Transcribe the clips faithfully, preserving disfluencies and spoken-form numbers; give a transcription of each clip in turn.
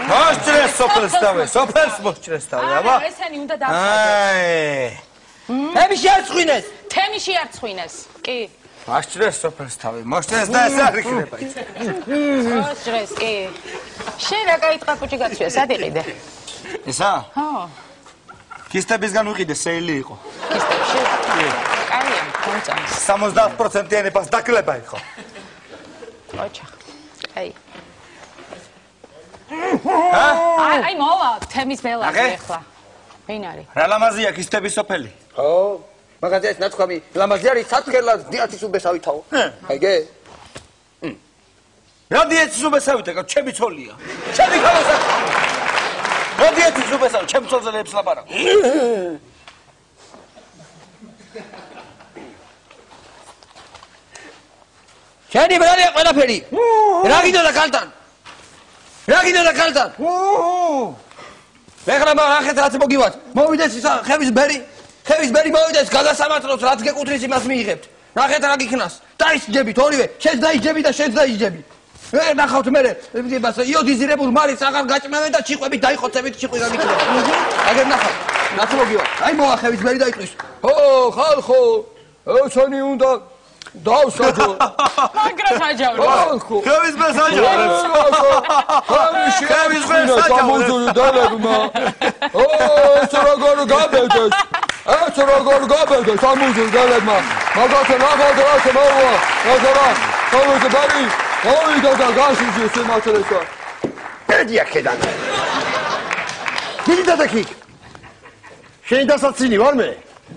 მოჭრეს სოფელს დავე, სოფელს მოჭრეს დავე, აბა. არა, ესენი უნდა დავსაჯო. აი. თემი შეარწყვინეს. თემი შეარწყვინეს. კი. მოჭრეს სოფელს თავი, მოჭრეს და ეს არ იქნება ის. მოჭრეს, კი. შენ რა კაი ტრაპუჭი გაცვია, სად იყიდე? ისა? ხო. ქისტებისგან ვიყიდე, სეილი იყო. ქისტებში? კი. კაია, მომწონს. სამოცდაათ პროცენტიანი პას დაკლება იყო. ოჩახ. კაი. ჰა? აი, აი მოვა, თემის ბელაძე ახლა. ვინ არის? რა ლამაზია ქისტების სოფელი? ხო. მაგაზე ეს ნაცხვამი ლამაზი არის სათხელად დიათის უბესავითაო. აიგე? რა დიათის უბესავითა, ჩემი ცოლია. ჩემი ქალოსა. რა დიათის უბესავი, ჩემ ცოლზე ლებს ლაპარაკო. შენი ბრალია ყველაფერი. რა გინდა კალთან? რა გინდა კალთან? ეხლა მაგ რაც მოგივათ. მოვიდეს ისა ხევის ბერი. ხევის ბერი მოვიდეს გადასამართლოს რაც გეკუთვნის იმას მიიღებთ. ნახეთ რა გიქნას. დაისჯებით ორივე. შენც დაისჯები და შენც დაისჯები. ე ნახავთ მე იმას იოდიზირებულ მარის აღარ გაჭმევენ და ჩიყვებით დაიხოცებით ჩიყვი გამიქნება. აგერ ნახავთ. რაც მოგივათ. აი მოვა ხევის ბერი დაიტყვის. ო ხალხო. ოცანი უნდა დავსაჯო. მაგრა საჯავრე. ხალხო. ხევის ბერს აჯავრე. ხევის ბერს აჯავრე. დალებმა. ო ეს როგორ გაბედეს. ეს როგორ გაბედეს ამუზულ დალებმა. მაგათ ნახავთ რა მოვა. აზარა. ხევის ბერი ოიდო და გაშიჯე შემოწრესა. პედია ქედან. დიდი დადაკი. შენ დასაცინი ვარ მე?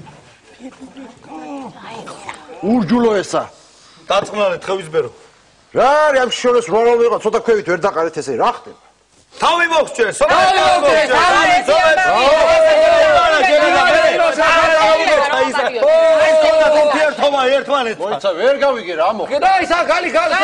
ურჯულო ესა. დაწყნარეთ ხევის ბერო. რა არის ამ შორეს რორო ვიყო ცოტა ქვევით ვერ დაყარეთ ესე რა ხდება? თავი მოხჭრეს. თავი მოხჭრეს. ერთმანეთს. მოიცა ვერ გავიგე რა მოხდა. და ისა გალი გალი.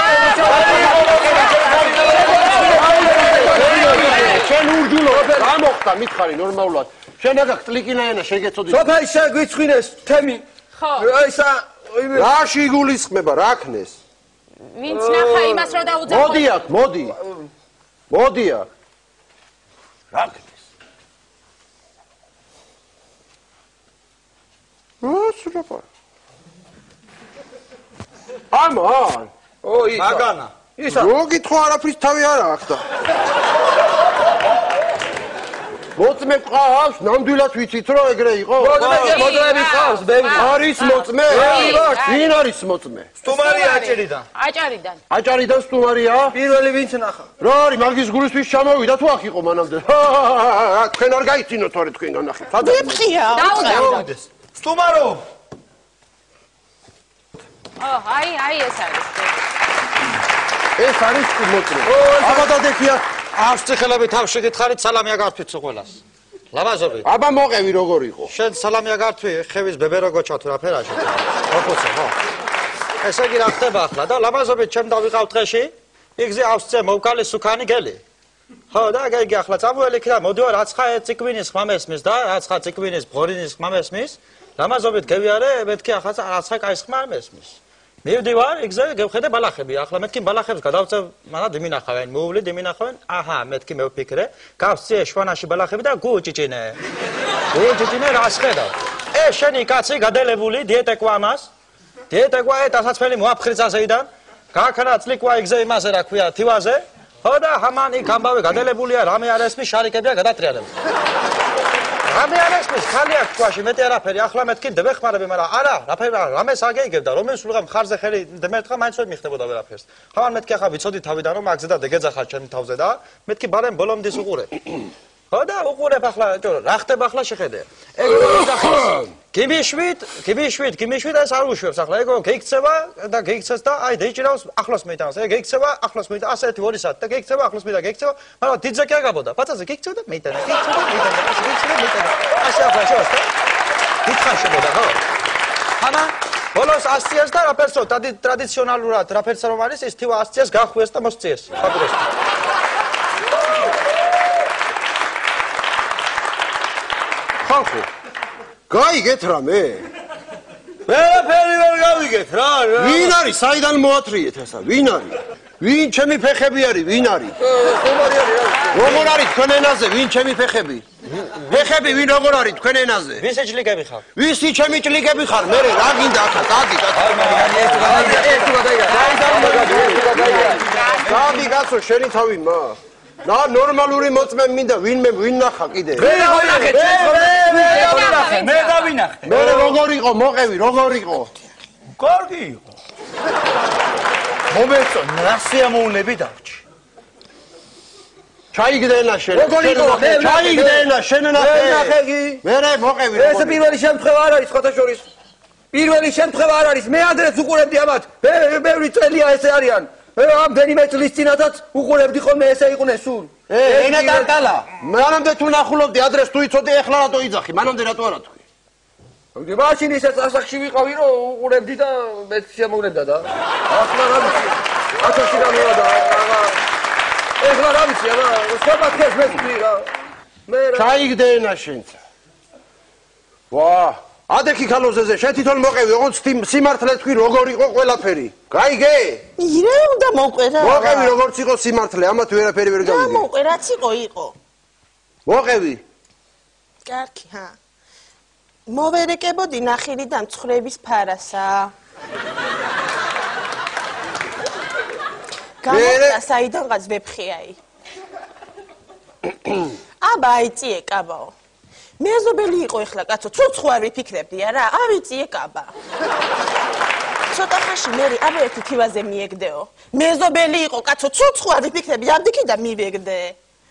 შენ ურჯულო რა მოხდა მითხარი ნორმალურად. შენ აგაკ ტლიკინაენა შეგეწოდი. სოფელი შეგვიცხინეს თემი. ხო. ისა რაში იგულისხმება რა ქნეს? ვინც ნახა იმას რო დაუძახო. მოდი აქ, მოდი. მოდი აქ. რა ქნეს? როცა ამან. ო ისა. მაგანა. ისა. რო გითხო არაფრის თავი არა ახდა. მოწმე ყავს, ნამდვილად ვიცით რომ ეგრე იყო? მოწმე, მოწმეები ყავს, ბევრი. არის მოწმე? ვინ არის მოწმე? სტუმარია აჭერიდან. აჭარიდან. აჭარიდან სტუმარია? პირველი ვინც ნახა? რა არის მაგის გულისთვის ჩამოვიდა თუ აქ იყო მანამდე? თქვენ არ გაიცინოთ თორე თქვენ განახეთ. დეპხია. დაუძახო. სტუმარო. ო, აი, აი ეს არის. ეს არის მოწმე. აბა დადექია. ავსწრეხელები თავში გითხარით სალამია გართვით ყველას. ლამაზობი. აბა მოყევი როგორ იყო? შენ სალამია გართვი ხევის ბებერო გოჩათ რა ფერაში. ოფოცე, ხო. ესე იგი რა ხდება ახლა და ლამაზობით ჩემ დავიყავ დღეში. იგზე ავსწრე მოვკალი სუქანი გელი. ხო და იგი ახლა წამოელიქი და მოდივა რაც ხა ციკვინის ხმამესმის და რაც ხა ციკვინის ბღორინის ხმამესმის. ლამაზობით გევიარე მეთქი ახლა რაც ხა კაის ხმამესმის. მივდივარ იგზე გევხედე ბალახები ახლა მეთქი ბალახებს გადავწევ მანდა დინახავენ მოვლი დინახავენ აჰა მეთქი მევფიქრე გავწიე შვანაში ბალახები და გუჭიჭინე გუჭიჭინე რას ხედავ ე შენი კაცი გადელებული დიეტეკვა ამას დიეტეკვა ე დასაცმელი მოაფხრიცასეიდან გაქნა წლიკვა იგზე იმაზე რა ქვია თივაზე ხო და ჰამანი გამბავე გადელებულია რამე არ ესმის შარიკებია გადატრიალებული რამე არ ესმის ხალი აქვს თქვაში მეტი არაფერი ახლა მეთქი დევეხმარები მაგრამ არა რაფერი რამეს აგეიგებდა რომელიც სულღა მხარზე ხელი დემერთხა მაინც ვერ მიხდებოდა ვერაფერს ხამან მეთქი ახლა ვიცოდი თავიდან რომ მაგზე და დეგეძახარ ჩემი თავზე და მეთქი ბარემ ბოლომდის უყურე ხო და უყურებ ახლა რა ხდება ახლა შეხედე ეგ გიბიშვით გიბიშვით გიბიშვით ეს არ უშვებს ახლა ეგ გეიქცევა და გეიქცეს და აი დაიჭირავს ახლოს მეიტანს ეგ გეიქცევა ახლოს მეიტანს ასეთი ორი საათი და გეიქცევა ახლოს მეიტანს გეიქცევა მაგრამ დიდზე კი აგაბოდა ბაცაზე გეიქცევა და მეიტანა გეიქცევა მეიტანა ასე გეიქცევა მეიტანა ასე ახლა შევასწავლე დიდხან შეგოდა ხო ხანა ბოლოს ასციას და რაფერსო ტრადიციონალურად რაფერს რომ არის ის თივა ასციას გახვიეს და მოსწიეს ფაბულოს ხალხო გაიგეთ რამე? ვერაფერი ვერ გავიგეთ რა რა ვინ არის საიდან მოათრიეთ ესა? ვინ არის? ვინ ჩემი ფეხები არის? ვინ არის? როგორ არის თქვენ ენაზე? ვინ ჩემი ფეხები? ფეხები ვინ როგორ არის თქვენ ენაზე? ვისი ჭლიგები ხარ? ვისი ჩემი ჭლიგები ხარ? მე რა გინდა ახლა? დადი, დადი, კაცო, შენი თავი მა. და ნორმალური მოწმე მინდა, ვინმე ვინ ნახა კიდე? მე გავინახე, მე გავინახე, მე გავინახე. მე როგორ იყო, მოყევი, როგორ იყო? კარგი იყო. მომეწო, ნასიამოვნები დავჭი. ჩაიგდენა შენ. როგორ იყო? ჩაიგდენა შენ ნახე. მე მოყევი. ეს პირველი შემთხვევა არ არის ხოთა შორის. პირველი შემთხვევა არ არის. მე ადრეც უყურებდი ამათ. ბევრი წელია ესე არიან. ამდენიმე წლის წინათაც უყურებდი ხოლმე ესე იყვნენ სულ. ენა დაკალა. მანამდე თუ ნახულობდი ადრეს თუ იცოდი ეხლა რატო იძახი? მანამდე რატო არა თქვი? მაშინ ისე ასახში ვიყავი რომ უყურებდი და მეც შემოვნებდა და ახლა რა ვიცი. ათასი რამეა და აღა ეხლა რა ვიცი რა სპორტს მეცდი რა. მე რა ჩაიგდენა შენც. ვა, ადექი ქალოზეზე შენ თვითონ მოყევი, ოღონდ სიმართლე თქვი როგორ იყო ყველაფერი. გაიგე? ირე უნდა მოყვე რა. მოყევი როგორც იყო სიმართლე, ამათ ვერაფერი ვერ გავიგე. რა მოყვე, რაც იყო იყო. მოყევი. კარგი, ჰა. მოვერეკებოდი ნახირიდან მცხრების ფარასა. გამოდა საიდანღაც ვეფხიაი. აბა იწიე კაბაო. მეზობელი იყო ეხლა კაცო, ცუცხვ არ ვიფიქრებდი არა, ავიწიე კაბა. ცოტა ხანში მე აბა ერთი თივაზე მიეგდეო. მეზობელი იყო კაცო, ცუცხვ არ ვიფიქრებდი, ამდიქი და მივეგდე.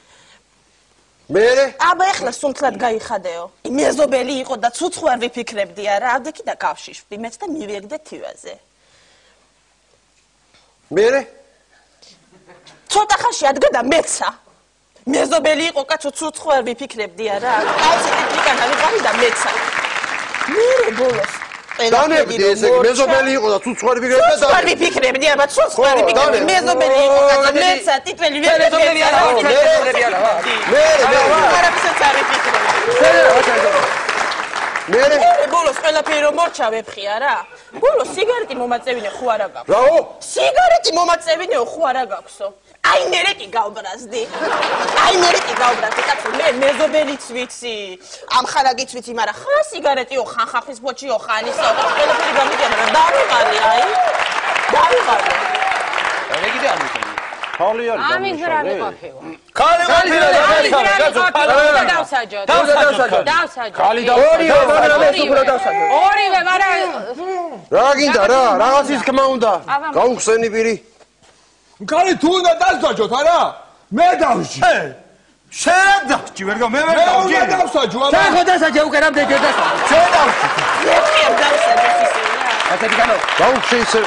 მერე? აბა ეხლა სუნთლად გაიხადეო. მეზობელი იყო და ცუცხვ არ ვიფიქრებდი არა, ამდიქი და გავშიშვდი მეც და მივეგდე თივაზე. მერე? ცოტა ხანში ადგა და მეცა. მეზობელი იყო კაცო, ცუცხვ არ ვიფიქრებდი არა, კაცი ტიპიკანა ვიყავი და მეცა. მერე ბოლოს დანებდი ესე მეზობელი იყო და ცუცხვ არ ვიფიქრებდი და ცუცხვ არ ვიფიქრებდი, აბა ცუცხვ არ ვიფიქრებდი, მეზობელი იყო კაცო, მეცა ტიტველი ვერ ვიფიქრებდი არა, მეზობელი არა. მერე, მერე. არაფერს არ ვიფიქრებდი. მერე? მერე ბოლოს ყველაფერი რომ მორჩა ვეფხია რა. ბოლოს სიგარეტი მომაწევინე ხო არა გაქვს? რაო? სიგარეტი მომაწევინეო ხო არა გაქვსო? აი მერე კი გავბრაზდი. აი მერე კი გავბრაზდი, კაცო, მე მეზობელიც ვიცი, ამხარაგიც ვიცი, მაგრამ ხა სიგარეტიო, ხან ხახვის ბოჭიო, ხან ისო, ყველაფერი გამიგია, მაგრამ დავიღალე, აი. დავიღალე. მე კიდე არ მიწევი. ხალი არის. ამის რა მიყვაფევა. ხალი ვაფირა კაცო, დავსაჯო. დავსაჯო. დავსაჯო. ხალი და ორიო, მაგრამ ეს უფრო დავსაჯო. ორივე, მაგრამ რა გინდა რა? რაღაცის ხმა უნდა. გაუხსენი პირი. ხალი თუ უნდა დასაჯოთ არა? მე დავსჯი. შენ დავსჯი, ვერ გა მე ვერ დავსჯი. მე დავსაჯო, აბა. შენ ხო დასაჯე უკვე რამდენი ჯერ დასაჯე. შენ დავსჯი. ვეფხია დავსაჯე ისე რა. ასეთი განო. გაუხსე ისე.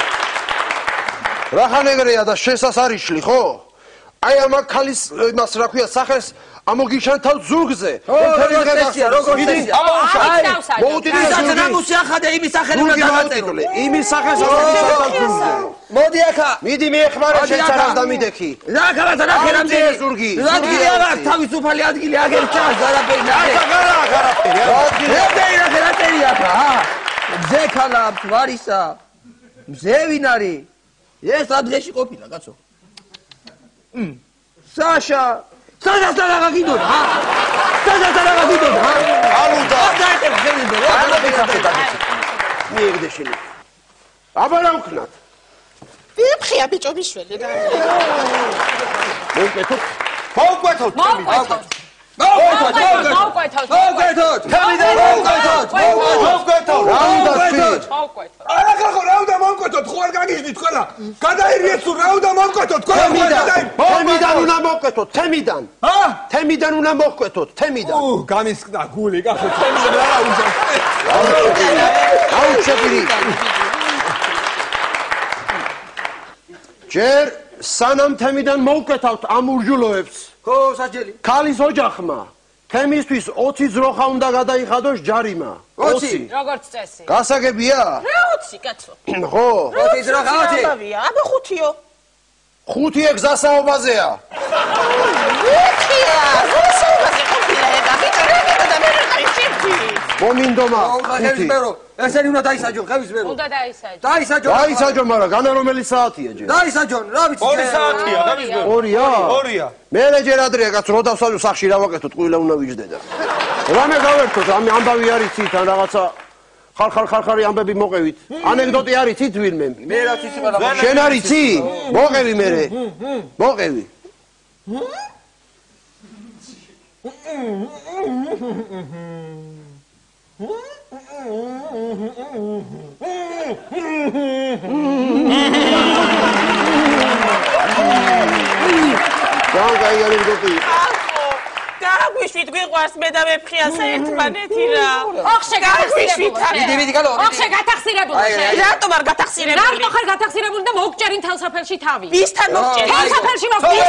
რა ხანეგრეა და შესას არიშლი, ხო? აი ამ ქალის იმას რა ქვია სახელს ამოგიშან თავ ზურგზე. როგორ წესია, როგორ წესია. აი დავსაჯო. მოუდინე ნამუსი ახადე იმის სახელი უნდა დაგაწერო. იმის სახელს ამოგიშან თავ ზურგზე. მოდი ახლა. მიდი მიეხმარე შეცარას და მიდექი. რა ქალათა რა ხერამდე ზურგი. ადგილი არა თავისუფალი ადგილი აგერ ჩას არაფერი ნახე. არა, არაფერი. რატერი რა ხერატერი ახლა? მზე ქალა ვარისა. მზე ვინ არის? ეს ადგილში ყოფილა კაცო. მ საშა საშა საშა გიდოდა ჰა საშა საშა გიდოდა ჰა ალუდა დაიწერე გენდე რა მიეგდე შენი აბა რა ვქნათ ვეფხია ბიჭო მიშველი რა. მოვკეთოთ მოვკვეთოთ მოვკვეთოთ. მოვკვეთოთ მოვკვეთოთ. მოვკვეთოთ თემიდან მოვკვეთოთ მოვკვეთოთ რა უნდა მოვკვეთოთ. არა ხახო რა უნდა მოვკვეთოთ ხო არ გაგიჟდით ყველა გადაერიეთ თუ რა უნდა მოვკვეთოთ ყველა თემიდან უნდა მოვკვეთოთ თემიდან ჰა თემიდან უნდა მოვკვეთოთ თემიდან უ გამისკდა გული კახო თემიდან რა უნდა აუჩებირი ჯერ სანამ თემიდან მოვკვეთავთ ამ ურჯულოებს ხო საჯელი ქალის ოჯახმა თემისთვის ოცი ძროხა უნდა გადაიხადოს ჯარიმა ოცი როგორც წესი. გასაგებია რა ოცი კაცო? ხო ოცი ძროხა ოცი აბა ხუთიო. ხუთი ეგზასაობაზეა ვეფხია, გასაუბაზე ყოფილა ეგა, ბიჭო რა გეტა და მე რა ხარ შიფტი. მომინდომა ხევის ბერო ესენი უნდა დაისაჯონ ხევის ბერო უნდა დაისაჯო. დაისაჯონ დაისაჯო მაგრამ განა რომელი საათია ჯერ დაისაჯონ რა ვიცი ორი საათია ხევის ბერო. ორია ორია. მე ჯერ ადრეა კაც რო დავსაჯო სახში რა ვაკეთოთ ყვილა უნდა ვიჯდე და რამე გავერთოთ ამ ამბავი არის ცით ან რაღაცა ხალხარ ხალხარი ამბები მოყევით ანეკდოტი არის ცით ვინმე მე რა ვიცი მაგრამ შენ არის ცი მოყევი მე მოყევი დაი ანეკდოტი გაგვიშვით გვიყვარს მე და მეფხიას ერთმანეთი რა. ოხ შეგატახსირებული. დიდი დიდი გალო ოხ შეგატახსირებული. რატომ არ გატახსირებული? რატო ხარ გატახსირებული და მოგჭერი მთელ საფელში თავი? ვისთან მოგჭერი? მთელ საფელში მოგჭერი.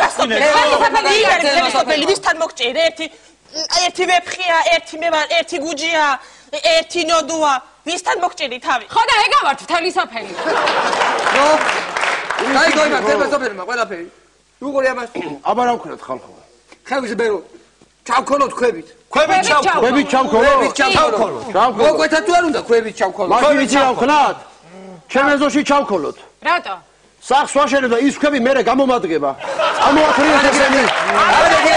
ვისთან ვისთან მოგჭერი? ერთი ერთი მეფხია, ერთი მე ვარ, ერთი გუჯია, ერთი ნოდუა. ვისთან მოგჭერი თავი? ხო და ეგავართ მთელი საფელი. ნო აი გოიმა თებესოფერმა ყველაფერი უყური ამას აბა რა ვქნათ ხალხო ხევის ბერო ჩავქოლოთ ქვებით ქვებით ჩავქოლო. ქვებით ჩავქოლო ჩავქოლოთ ჩავქოლო მოგვეთა თუ არ უნდა ქვებით ჩავქოლოთ მაშინ იცი რა ვქნათ ჩემ ეზოში ჩავქოლოთ რატო? სახს ვაშენებ და ის ქვები მერე გამომადგება. ამოახრიეთ ესენი.